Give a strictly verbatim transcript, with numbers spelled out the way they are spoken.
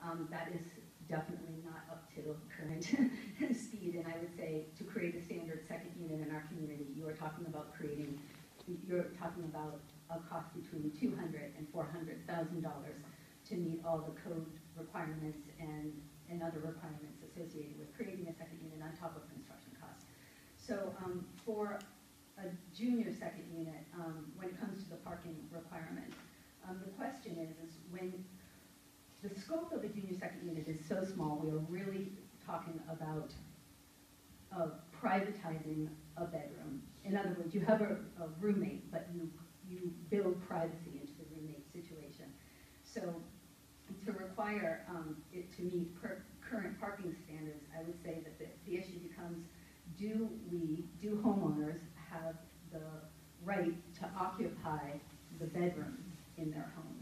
um, that is definitely not up to current speed. And I would say to create a standard second unit in our community, you are talking about creating, you're talking about a cost between two hundred and four hundred thousand dollars to meet all the code requirements and, and other requirements associated with creating a second unit on top of construction costs. So um, for a junior second unit, um, when it comes to the parking requirement, um, the question is, is when the scope of a junior second unit is so small, we are really talking about uh, privatizing a bedroom. In other words, you have a, a roommate, but you, you build privacy into the roommate situation. So to require um, it to meet per current parking standards, I would say that the, the issue becomes, do we, do homeowners have the right to occupy the bedrooms in their home?